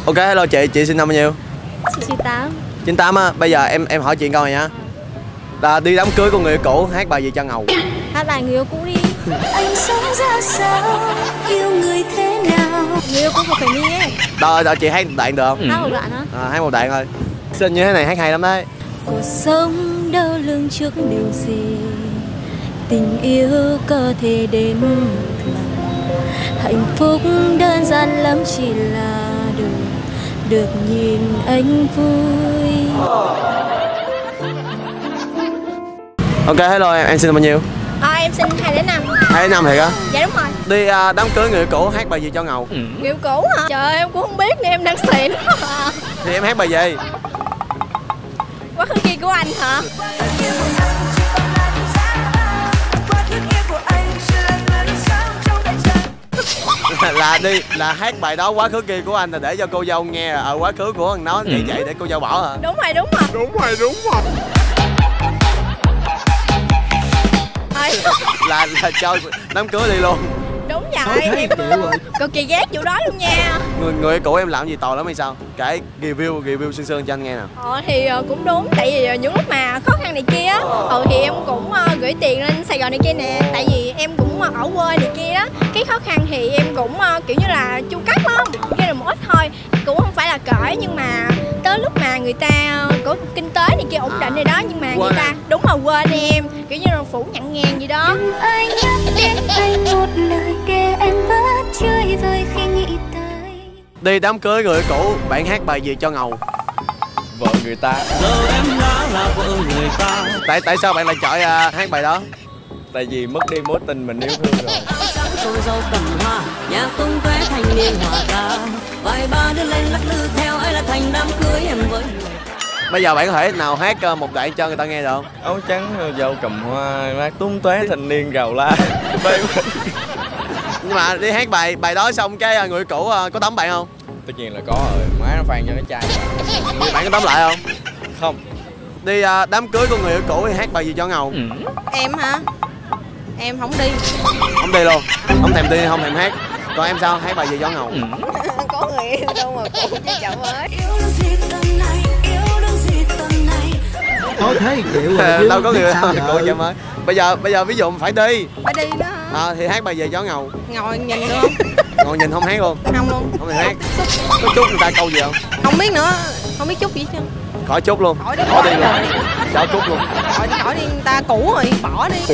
Ok, hello chị sinh năm bao nhiêu? Chị 98. 98 á, bây giờ em hỏi chị câu này nhá. Là đi đám cưới của người yêu cũ hát bài gì cho ngầu? Hát bài người yêu cũ đi. Anh sống ra sao, yêu người thế nào? Người yêu cũ của phải Nhi ấy. Rồi chị hát một đoạn được không? Hát một đoạn hả? Hát một đoạn thôi. Xin như thế này hát hay lắm đấy. Cuộc sống đau lưng trước điều gì, tình yêu có thể đến một lần. Hạnh phúc đơn giản lắm chỉ là được nhìn anh vui. Ok, hello em sinh năm bao nhiêu? Em sinh 205. 205 thiệt á? Dạ đúng rồi. Đi đám cưới người yêu cũ hát bài gì cho ngầu? Người yêu cũ hả? Trời ơi, em cũng không biết nữa, em đang xịn. Thì em hát bài gì? Quá khứ kia của anh hả? là hát bài đó quá khứ kia của anh là để cho cô dâu nghe ở quá khứ của thằng nó vậy để cô dâu bỏ hả? Đúng rồi. là cho đám cưới đi luôn. Đúng rồi, em cực kỳ ghét vụ đó luôn nha. Người cũ em làm gì tồi lắm hay sao? Kể review sương cho anh nghe nào. Thì cũng đúng, tại vì những lúc mà khó khăn này kia á, thì em cũng gửi tiền lên Sài Gòn này kia nè, tại vì em cũng ở quê này kia á, cái khó khăn thì em cũng kiểu như là chu cấp á, cái là một ít thôi, cũng không phải là cỡ, nhưng mà tới lúc mà người ta có kinh tế này kia ổn định rồi đó, nhưng mà người ta đúng là quên em, kiểu như là phủ nhặn ngàn gì đó. Đừng ai nhắc đến anh một lời kể em vẫn chơi vơi khi nghĩ tới. Đi đám cưới người cũ bạn hát bài gì cho ngầu? Vợ người ta. Tại sao bạn lại chọn hát bài đó? Tại vì mất đi mối tình mình yêu thương rồi. Cô dâu cầm hoa, nhà tung tóe thành niên hòa ca, vài ba đứa lên lắc lư theo ấy là thành đám cưới em với người. Bây giờ bạn có thể nào hát một đoạn cho người ta nghe được không? Áo trắng dâu cầm hoa, mát tung tóe thành niên gào la. Nhưng mà đi hát bài đó xong cái người cũ có tấm bạn không? Tất nhiên là có rồi, má nó phan cho nó trai. Bạn có tấm lại không? Không. Đi đám cưới của người yêu cũ thì hát bài gì cho ngầu? Em hả? Em không đi. Không đi luôn? Không thèm đi, không thèm hát. Còn em sao? Hát bài gì cho ngầu? Có người yêu đâu mà cũ chứ chợ mới. Có thế kiểu đâu có người yêu cũ chợ mới. Bây giờ ví dụ mình phải đi. Phải đi đó hả? Thì hát bài gì cho ngầu? Ngồi nhìn được không? Ngồi nhìn không hát luôn? Không luôn. Không thèm hát. Có chúc người ta câu gì không? Không biết nữa, không biết chút gì chứ. Khỏi chúc luôn. Khỏi đi luôn. Cho chúc luôn. Khỏi đi, người ta cũ rồi, bỏ đi.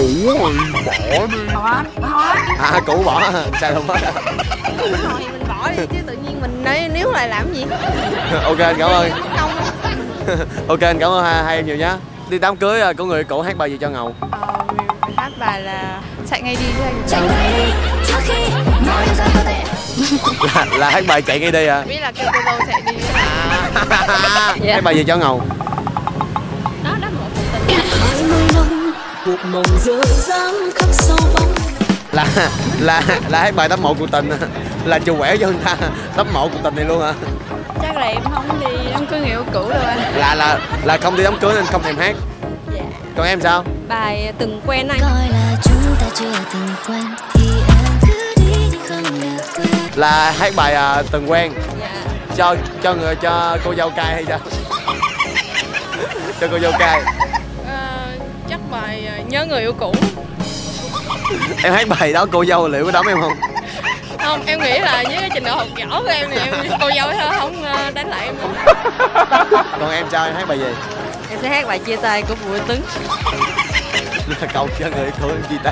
À cũ bỏ sao không hết. Rồi thì mình bỏ đi chứ tự nhiên mình nếu lại làm gì. Ok anh cảm ơn. Không. Ok anh cảm ơn hai em nhiều nhá. Đi đám cưới của người cũ hát bài gì cho ngầu? Hát bài là chạy ngay đi chứ anh. Chạy ngay đi trước khi mọi ra có thể. là hát bài chạy ngay đi à? Biết là kêu cô dâu chạy đi. Hát bài gì cho ngầu? Đó một cuộc tình. 20 năm cuộc mộng dở dang khắc sâu bóng. Là hát bài tấm mộ cuộc tình là chù quẻo cho người ta tấm mộ cuộc tình này luôn hả? Chắc là em không đi đám cưới người yêu cũ đâu anh. Là không đi đám cưới nên không thèm hát. Dạ. Còn em sao? Bài từng quen anh. Coi là chúng ta chưa từng quen thì em cứ đi nhưng không được quên. Là hát bài từng quen. Dạ. Cho cô dâu cay hay sao? Cho cô dâu cay. Chắc bài nhớ người yêu cũ. Em hát bài đó cô dâu liệu có đấm em không? Không, em nghĩ là với cái trình độ học võ của em thì em cô dâu không đánh lại em đâu. Còn em sao? Em hát bài gì? Em sẽ hát bài chia tay của Bùi Tuấn. Là cầu cho người của em chia tay.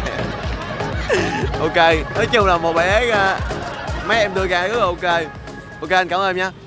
Ok, nói chung là một bài hát mấy em đưa ra rất là ok. Ok anh cảm ơn em nha.